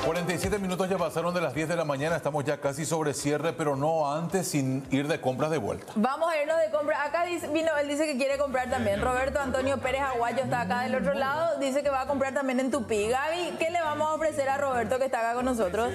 47 minutos ya pasaron de las 10 de la mañana, estamos ya casi sobre cierre, pero no antes sin ir de compras de vuelta. Vamos a irnos de compras. Acá él dice que quiere comprar también. Roberto Antonio Pérez Aguayo está acá del otro lado, dice que va a comprar también en Tupí. Gaby, ¿qué le vamos a ofrecer a Roberto que está acá con nosotros?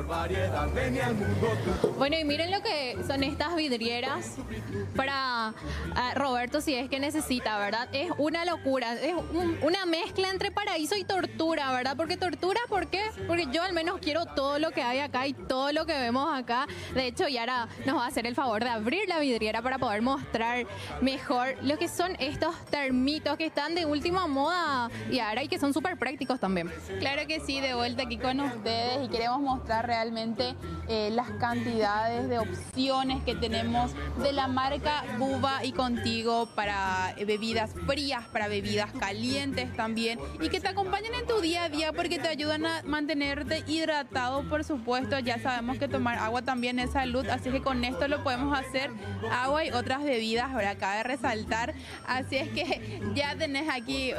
Bueno, y miren lo que son estas vidrieras para Roberto si es que necesita, ¿verdad? Es una locura, es una mezcla entre paraíso y tortura, ¿verdad? Porque tortura, ¿por qué? Porque yo al menos quiero todo lo que hay acá y todo lo que vemos acá. De hecho, Yara nos va a hacer el favor de abrir la vidriera para poder mostrar mejor lo que son estos termitos que están de última moda, Yara, y que son súper prácticos también. Claro que sí, de vuelta aquí con ustedes y queremos mostrar realmente las cantidades de opciones que tenemos de la marca Buba y Contigo para bebidas frías, para bebidas calientes también y que te acompañen en tu día a día porque te ayudan a mantenerte hidratado, por supuesto. Ya sabemos que tomar agua también es salud, así que con esto lo podemos hacer, agua y otras bebidas, ahora cabe resaltar. Así es que ya tenés aquí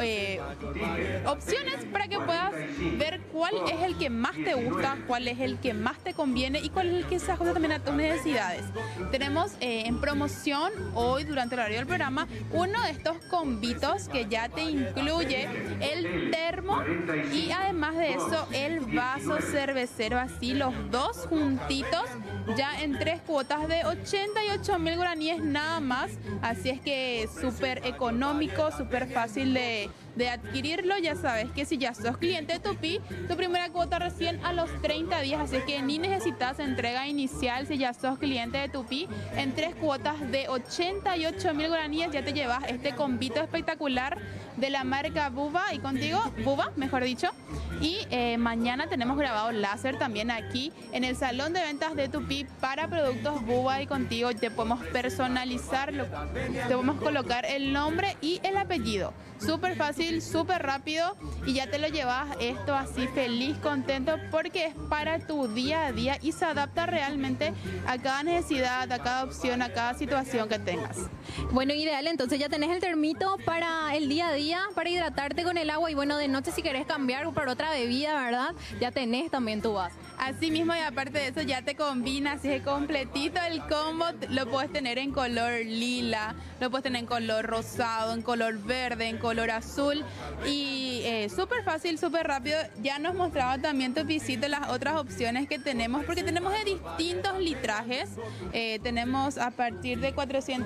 opciones para que puedas ver cuál es el que más te gusta, cuál es el que más te conviene y cuál es el que se ajusta también a tus necesidades. Tenemos en promoción hoy durante el horario del programa uno de estos combitos que ya te incluye el termo y además de eso el vaso cervecero, así los dos juntitos ya en 3 cuotas de 88.000 guaraníes nada más. Así es que súper económico, súper fácil de adquirirlo. Ya sabes que si ya sos cliente de Tupí, tu primera cuota recién a los 30 días, así es que ni necesitas entrega inicial. Si ya sos cliente de Tupí, en 3 cuotas de 88.000 guaraníes ya te llevas este combito espectacular de la marca Buba y Contigo, Buba, mejor dicho. Y mañana tenemos grabado láser también aquí en el salón de ventas de Tupí para productos Buba y Contigo. Te podemos personalizar, te podemos colocar el nombre y el apellido. Súper fácil, súper rápido y ya te lo llevas esto así feliz, contento porque es para tu día a día y se adapta realmente a cada necesidad, a cada opción, a cada situación que tengas. Bueno, ideal, entonces ya tenés el termito para el día a día, para hidratarte con el agua y bueno, de noche si querés cambiar por otra bebida, ¿verdad? Ya tenés también tu vaso. Así mismo y aparte de eso ya te combina, así es completito el combo, lo puedes tener en color lila, lo puedes tener en color rosado, en color verde, en color azul y súper fácil, súper rápido. Ya nos mostraba también tu visita las otras opciones que tenemos porque tenemos de distintos litrajes, tenemos a partir de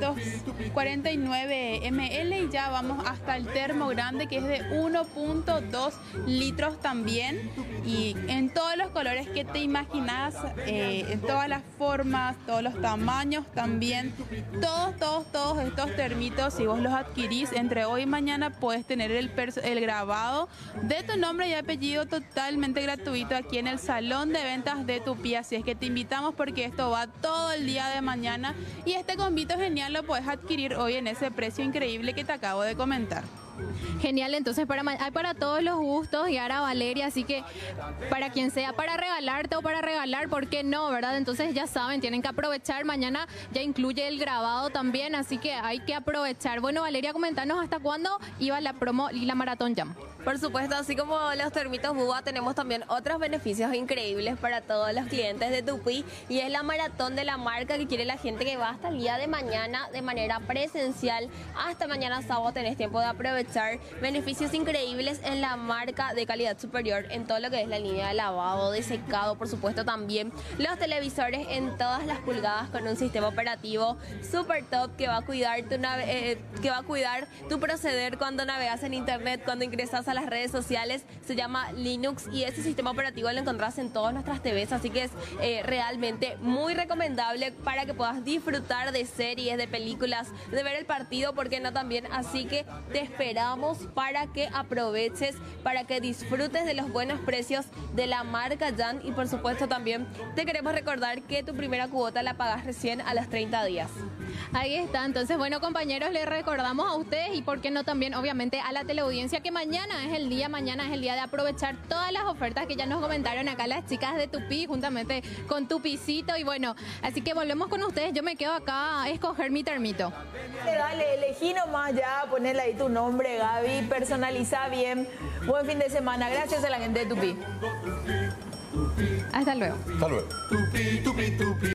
449 ml y ya vamos hasta el termo grande que es de 1.2 litros también y en todos los colores que te imaginas, en todas las formas, todos los tamaños también, todos estos termitos, si vos los adquirís entre hoy y mañana puedes tener el grabado de tu nombre y apellido totalmente gratuito aquí en el salón de ventas de Tupí, así es que te invitamos porque esto va todo el día de mañana y este combito genial lo puedes adquirir hoy en ese precio increíble que te acabo de comentar. Genial, entonces hay para todos los gustos y ahora Valeria, así que para quien sea, para regalarte o para regalar, ¿por qué no, verdad? Entonces ya saben, tienen que aprovechar, mañana ya incluye el grabado también, así que hay que aprovechar. Bueno, Valeria, comentanos hasta cuándo iba la promo y la Maratón Jam. Por supuesto, así como los termitos Buba, tenemos también otros beneficios increíbles para todos los clientes de Tupí y es la maratón de la marca que quiere la gente que va hasta el día de mañana de manera presencial. Hasta mañana sábado tenés tiempo de aprovechar beneficios increíbles en la marca de calidad superior en todo lo que es la línea de lavado, de secado, por supuesto también los televisores en todas las pulgadas con un sistema operativo super top que va a cuidar tu proceder cuando navegas en internet, cuando ingresas a las redes sociales. Se llama Linux y ese sistema operativo lo encontrás en todas nuestras TVs, así que es realmente muy recomendable para que puedas disfrutar de series, de películas, de ver el partido, porque no también. Así que te esperamos para que aproveches, para que disfrutes de los buenos precios de la marca Jan y por supuesto también te queremos recordar que tu primera cuota la pagas recién a los 30 días. Ahí está, entonces bueno compañeros, les recordamos a ustedes y por qué no también obviamente a la teleaudiencia que mañana es el día de aprovechar todas las ofertas que ya nos comentaron acá las chicas de Tupí juntamente con Tupicito y bueno, así que volvemos con ustedes, yo me quedo acá a escoger mi termito. Dale, elegí nomás ya, ponerle ahí tu nombre, Gaby, personaliza bien. Buen fin de semana, gracias a la gente de Tupí. Hasta luego. Hasta luego.